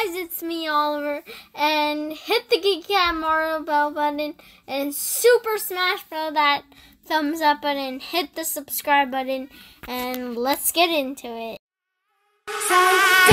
guys, it's me, Oliver, and hit the Geek Cat Mario Bell button, and super smash that thumbs up button, hit the subscribe button, and let's get into it.